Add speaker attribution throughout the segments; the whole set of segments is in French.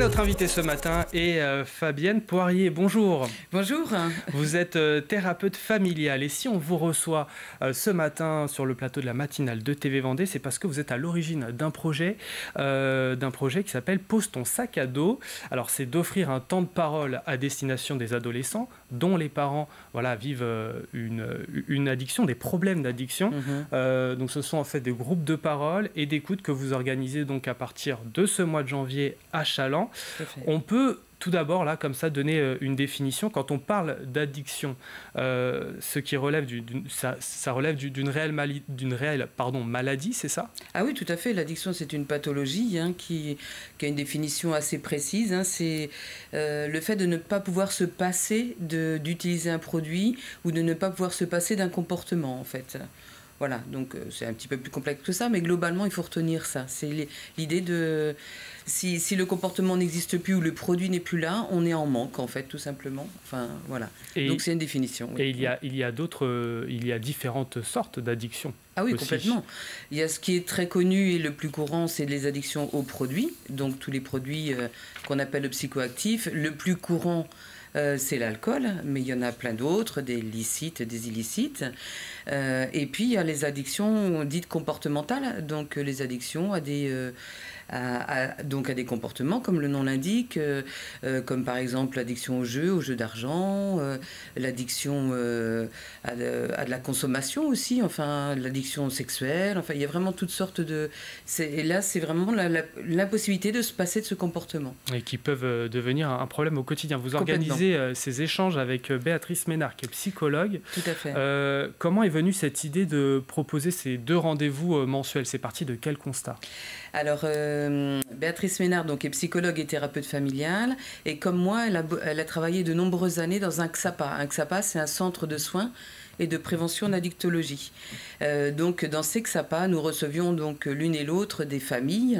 Speaker 1: notre invitée ce matin est Fabienne Poirier. Bonjour.
Speaker 2: Bonjour.
Speaker 1: Vous êtes thérapeute familiale et si on vous reçoit ce matin sur le plateau de la matinale de TV Vendée, c'est parce que vous êtes à l'origine d'un projet qui s'appelle Pose ton sac à dos. Alors c'est d'offrir un temps de parole à destination des adolescents dont les parents vivent une addiction, des problèmes d'addiction. Donc ce sont en fait des groupes de parole et d'écoute que vous organisez donc à partir de ce mois de janvier à Challans. On peut tout d'abord, là, comme ça, donner une définition. Quand on parle d'addiction, ce qui relève ça relève d'une réelle maladie, c'est ça?
Speaker 2: Ah oui, tout à fait. L'addiction, c'est une pathologie qui a une définition assez précise. C'est le fait de ne pas pouvoir se passer d'utiliser un produit ou de ne pas pouvoir se passer d'un comportement, en fait. Voilà, donc c'est un petit peu plus complexe que ça, mais globalement, il faut retenir ça. C'est l'idée de... Si le comportement n'existe plus ou le produit n'est plus là, on est en manque, en fait, tout simplement. Enfin, voilà. Donc c'est une définition. Oui.
Speaker 1: Et il y a différentes sortes d'addictions.
Speaker 2: Ah oui,
Speaker 1: aussi.
Speaker 2: Complètement. Il y a ce qui est très connu et le plus courant, c'est les addictions aux produits. Donc tous les produits qu'on appelle psychoactifs. Le plus courant... c'est l'alcool, mais il y en a plein d'autres, des licites, des illicites. Et puis, il y a les addictions dites comportementales, donc les addictions à des comportements, comme le nom l'indique, comme par exemple l'addiction aux jeux d'argent, l'addiction à de la consommation aussi, enfin, l'addiction sexuelle, enfin, il y a vraiment toutes sortes de... Et là, c'est vraiment l'impossibilité de se passer de ce comportement.
Speaker 1: Et qui peuvent devenir un problème au quotidien. Vous organisez ces échanges avec Béatrice Ménard, qui est psychologue.
Speaker 2: Tout à fait.
Speaker 1: Comment est venue cette idée de proposer ces 2 rendez-vous mensuels? C'est parti de quel constat?
Speaker 2: Alors, Béatrice Ménard donc, est psychologue et thérapeute familiale. Et comme moi, elle a travaillé de nombreuses années dans un XAPA. Un XAPA, c'est un centre de soins et de prévention d'addictologie. Donc, dans ces XAPA, nous recevions donc l'une et l'autre des familles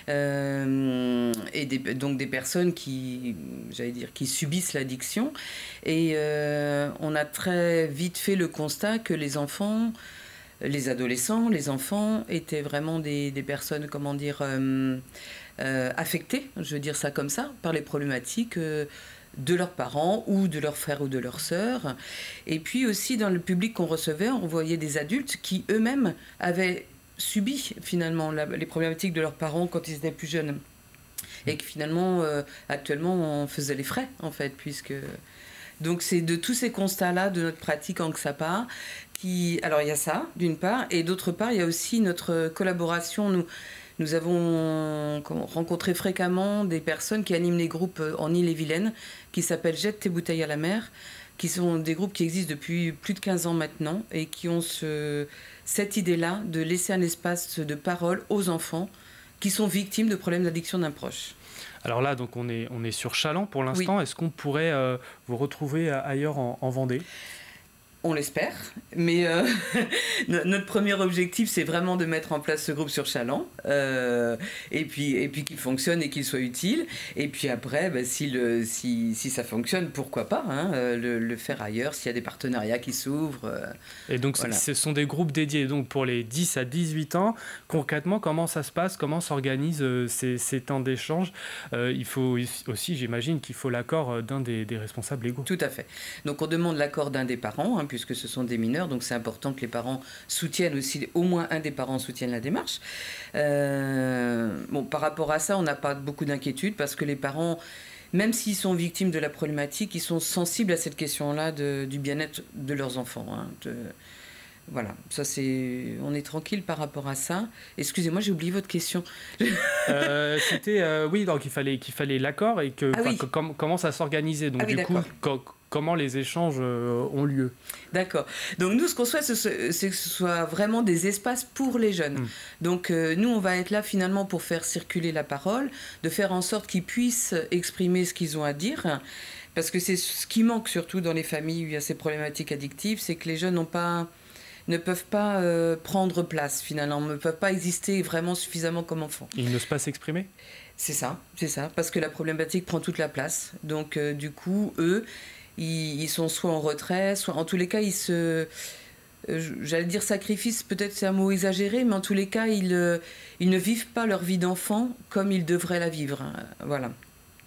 Speaker 2: et donc des personnes qui subissent l'addiction. Et on a très vite fait le constat que les enfants... Les adolescents, les enfants étaient vraiment des personnes, affectées, je veux dire ça comme ça, par les problématiques de leurs parents ou de leurs frères ou de leurs sœurs. Et puis aussi dans le public qu'on recevait, on voyait des adultes qui eux-mêmes avaient subi finalement les problématiques de leurs parents quand ils étaient plus jeunes. Et que finalement, actuellement, on faisait les frais en fait, puisque... Donc c'est de tous ces constats-là de notre pratique en XAPA alors il y a ça d'une part et d'autre part il y a aussi notre collaboration. Nous avons rencontré fréquemment des personnes qui animent les groupes en Ille-et-Vilaine qui s'appellent Jette tes bouteilles à la mer, qui sont des groupes qui existent depuis plus de 15 ans maintenant et qui ont cette idée-là de laisser un espace de parole aux enfants qui sont victimes de problèmes d'addiction d'un proche.
Speaker 1: Alors là, donc on est sur Challans pour l'instant. Oui. Est-ce qu'on pourrait vous retrouver ailleurs en Vendée ?
Speaker 2: On l'espère, mais notre premier objectif, c'est vraiment de mettre en place ce groupe sur Challans, et puis qu'il fonctionne et qu'il soit utile. Et puis après, si ça fonctionne, pourquoi pas le faire ailleurs, s'il y a des partenariats qui s'ouvrent.
Speaker 1: Et donc, voilà. Ce sont des groupes dédiés donc, pour les 10 à 18 ans. Concrètement, comment ça se passe? Comment s'organisent ces temps d'échange? Il faut aussi, j'imagine, qu'il faut l'accord d'un des responsables légaux.
Speaker 2: Tout à fait. Donc, on demande l'accord d'un des parents, puisque ce sont des mineurs, donc c'est important que les parents soutiennent aussi, au moins un des parents soutienne la démarche. Par rapport à ça, on n'a pas beaucoup d'inquiétude parce que les parents, même s'ils sont victimes de la problématique, ils sont sensibles à cette question-là du bien-être de leurs enfants. Voilà, ça on est tranquille par rapport à ça. Excusez-moi, j'ai oublié votre question.
Speaker 1: C'était oui, donc il fallait l'accord et comment ça s'organisait. Donc du coup, comment les échanges ont lieu.
Speaker 2: D'accord. Donc nous, ce qu'on souhaite, c'est que ce soit vraiment des espaces pour les jeunes. Donc nous, on va être là finalement pour faire circuler la parole, de faire en sorte qu'ils puissent exprimer ce qu'ils ont à dire. Parce que c'est ce qui manque surtout dans les familles où il y a ces problématiques addictives, c'est que les jeunes ne peuvent pas prendre place finalement, ne peuvent pas exister vraiment suffisamment comme enfants.
Speaker 1: Ils n'osent pas s'exprimer ?
Speaker 2: C'est ça, parce que la problématique prend toute la place. Donc du coup, eux, ils sont soit en retrait, soit en tous les cas, j'allais dire sacrifice, peut-être c'est un mot exagéré, mais en tous les cas, ils ne vivent pas leur vie d'enfant comme ils devraient la vivre. Voilà.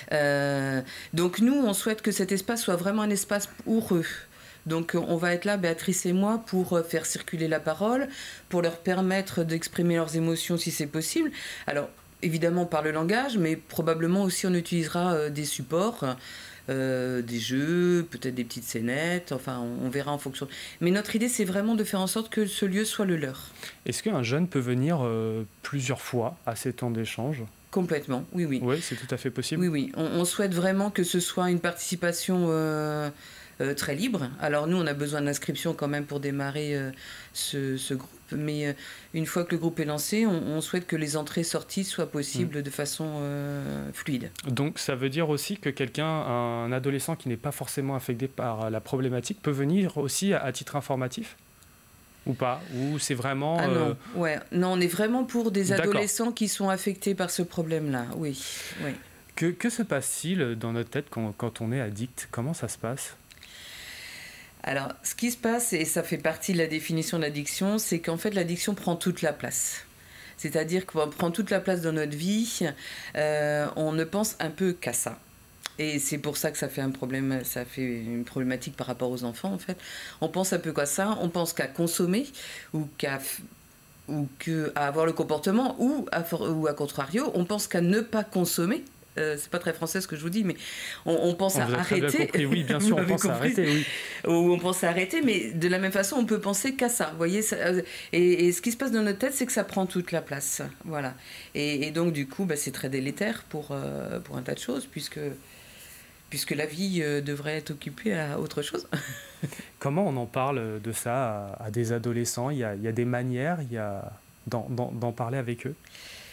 Speaker 2: Donc nous, on souhaite que cet espace soit vraiment un espace pour eux. Donc on va être là, Béatrice et moi, pour faire circuler la parole, pour leur permettre d'exprimer leurs émotions si c'est possible. Alors évidemment par le langage, mais probablement aussi on utilisera des supports, des jeux, peut-être des petites scénettes, enfin on verra en fonction. Mais notre idée c'est vraiment de faire en sorte que ce lieu soit le leur.
Speaker 1: Est-ce qu'un jeune peut venir plusieurs fois à ces temps d'échange ?
Speaker 2: Complètement, oui, oui.
Speaker 1: Oui, c'est tout à fait possible.
Speaker 2: Oui, oui. On souhaite vraiment que ce soit une participation très libre. Alors nous, on a besoin d'inscription quand même pour démarrer ce groupe. Mais une fois que le groupe est lancé, on souhaite que les entrées-sorties soient possibles de façon fluide.
Speaker 1: Donc ça veut dire aussi que un adolescent qui n'est pas forcément affecté par la problématique peut venir aussi à titre informatif ? Ou pas ? Ou c'est vraiment...
Speaker 2: Ah non, non, on est vraiment pour des
Speaker 1: D'accord.
Speaker 2: adolescents qui sont affectés par ce problème-là, oui. Oui.
Speaker 1: Que se passe-t-il dans notre tête quand on est addict ? Comment ça se passe ?
Speaker 2: Alors, ce qui se passe, et ça fait partie de la définition de l'addiction, c'est qu'en fait, l'addiction prend toute la place. C'est-à-dire qu'on prend toute la place dans notre vie, on ne pense un peu qu'à ça. Et c'est pour ça que ça fait un problème, ça fait une problématique par rapport aux enfants, en fait. On pense un peu qu'à ça, on pense qu'à consommer, ou qu'à avoir le comportement, ou à contrario, on pense qu'à ne pas consommer. C'est pas très français ce que je vous dis, mais on pense à arrêter.
Speaker 1: Oui, bien sûr, on pense à arrêter, oui.
Speaker 2: Ou on pense à arrêter, mais de la même façon, on peut penser qu'à ça. Vous voyez, et ce qui se passe dans notre tête, c'est que ça prend toute la place. Voilà. Et donc, du coup, c'est très délétère pour un tas de choses, puisque la vie devrait être occupée à autre chose.
Speaker 1: Comment on en parle de ça à des adolescents ? Il y a des manières d'en parler avec eux ?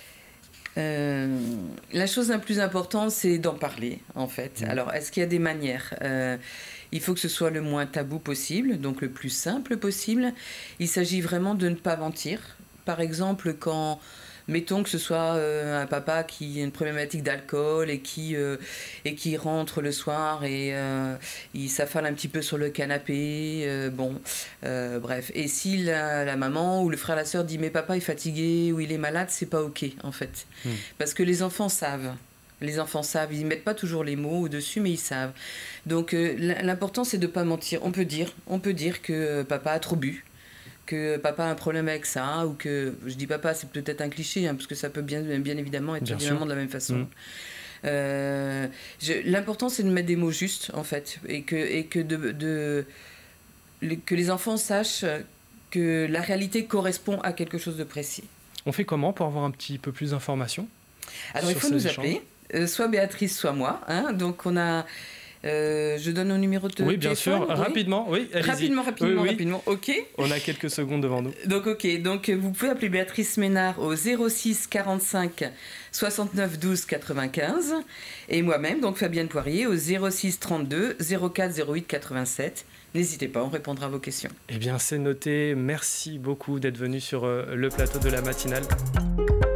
Speaker 2: La chose la plus importante, c'est d'en parler, en fait. Alors, est-ce qu'il y a des manières ? Il faut que ce soit le moins tabou possible, donc le plus simple possible. Il s'agit vraiment de ne pas mentir. Par exemple, mettons que ce soit un papa qui a une problématique d'alcool et qui rentre le soir et il s'affale un petit peu sur le canapé, bref. Et si la maman ou le frère, la sœur dit « mais papa est fatigué » ou « il est malade », c'est pas ok en fait. Parce que les enfants savent. Les enfants savent, ils ne mettent pas toujours les mots au-dessus, mais ils savent. Donc l'important, c'est de ne pas mentir. On peut dire que papa a trop bu, que papa a un problème avec ça, ou que, je dis papa, c'est peut-être un cliché, parce que ça peut bien évidemment être évidemment de la même façon. L'important, c'est de mettre des mots justes, en fait, et que les enfants sachent que la réalité correspond à quelque chose de précis.
Speaker 1: On fait comment pour avoir un petit peu plus d'informations ?
Speaker 2: Alors, il faut nous appeler, soit Béatrice, soit moi. Donc, on a... je donne nos numéros de téléphone.
Speaker 1: Oui, bien sûr.
Speaker 2: Oui.
Speaker 1: Rapidement, oui. Allez-y.
Speaker 2: Rapidement. OK.
Speaker 1: On a quelques secondes devant nous.
Speaker 2: Donc, OK. Donc, vous pouvez appeler Béatrice Ménard au 06 45 69 12 95. Et moi-même, donc Fabienne Poirier, au 06 32 04 08 87. N'hésitez pas, on répondra à vos questions.
Speaker 1: Eh bien, c'est noté. Merci beaucoup d'être venu sur le plateau de la matinale.